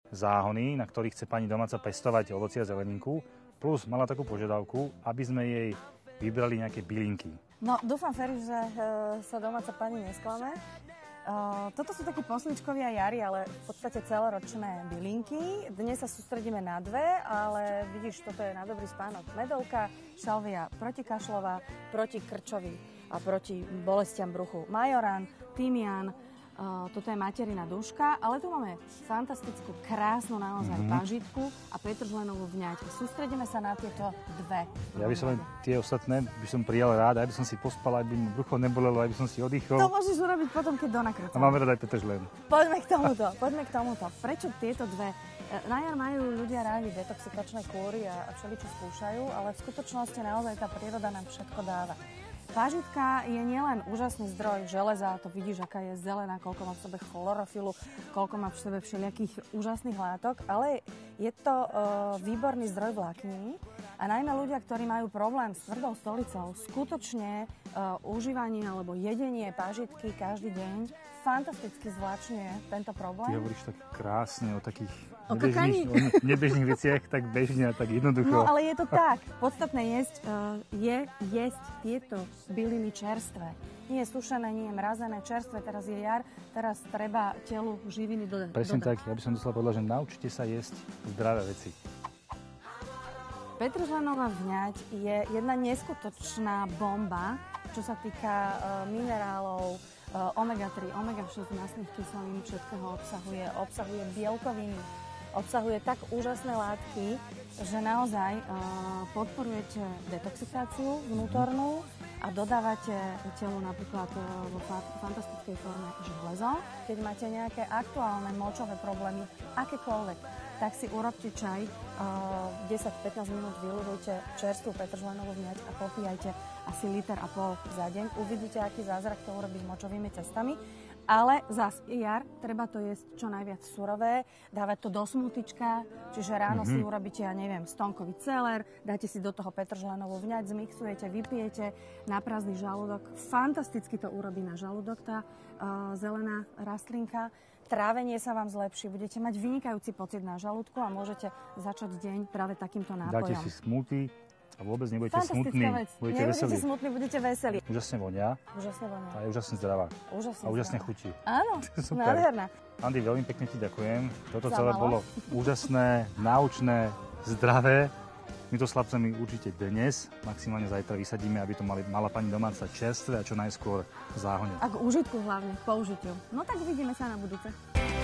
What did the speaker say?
záhony, na ktorých chce pani domáca pestovať ovocie a zeleninku, plus mala takú požiadavku, aby sme jej vybrali nejaké bylinky. No, dúfam, Feri, že sa domáca pani nesklame. Toto sú takí posličkovia jary, ale v podstate celoročné bylinky. Dnes sa sústredíme na dve, ale vidíš, toto je na dobrý spánok. Medovka, šalvia protikašľová, proti krčovi a proti bolestiam bruchu. Majoran, tymián, toto je materina duška, ale tu máme fantastickú, krásnu naozaj pažitku a petržlenovú vňať. Sústredíme sa na tieto dve. Ja by som len tie ostatné by som prijal rád, aby som si pospal, aby mi brucho nebolelo, aby som si oddychol. To môžeš urobiť potom, keď donakrúcam. A máme rád aj petržlen. Poďme k tomuto. Prečo tieto dve? Na jar majú ľudia rádi detoxikačné kúry a všeličo skúšajú, ale v skutočnosti naozaj tá príroda nám všetko dáva. Pažitka je nielen úžasný zdroj železa, to vidíš, aká je zelená, koľko má v sebe chlorofilu, koľko má v sebe všelijakých úžasných látok, ale je to výborný zdroj vlákniny a najmä ľudia, ktorí majú problém s tvrdou stolicou, skutočne užívanie alebo jedenie pažitky každý deň fantasticky zvláčňuje tento problém. Ty hovoríš tak krásne o takých nebežných veciach, tak bežne a tak jednoducho. No ale je to tak. Podstatné je jesť tieto byliny čerstvé. Nie je sušené, nie je mrazené, čerstvé. Teraz je jar, teraz treba telu živiny dodať. Presne tak, ja by som doslova povedal, že naučite sa jesť zdravé veci. Petržlenová vňať je jedna neskutočná bomba, čo sa týka minerálov, omega-3, omega-6 masných kyselín, všetkého obsahuje bielkoviny, obsahuje tak úžasné látky, že naozaj podporujete detoxikáciu vnútornú a dodávate telu napríklad vo fantastickej forme železo. Keď máte nejaké aktuálne močové problémy, akékoľvek, tak si urobte čaj, 10-15 minút vyľudujte čerstvú petržlenovú vňať a popíjajte asi 1,5 litra za deň. Uvidíte, aký zázrak to urobí s močovými cestami. Ale zas jar, treba to jesť čo najviac surové, dávať to do smutička, čiže ráno si urobíte, ja neviem, stonkový celer, dáte si do toho petržlenovú vňať, zmixujete, vypijete na prázdny žalúdok. Fantasticky to urobí na žalúdok tá zelená rastlinka. Trávenie sa vám zlepší, budete mať vynikajúci pocit na žalúdku a môžete začať deň práve takýmto nápojom. Dáte si smoothie a vôbec nebudete smutní, budete veselí. Smutní, budete veselí. Úžasne vonia. A je úžasne zdravá. Úžasne chutí. Áno, nádherná. Andy, veľmi pekne ti ďakujem. Toto celé bolo úžasné, náučné, zdravé. My to s chlapcami určite dnes, maximálne zajtra vysadíme, aby to mala pani domáca čerstvé a čo najskôr v záhone. A k úžitku hlavne, k použitiu. No tak vidíme sa na budúce.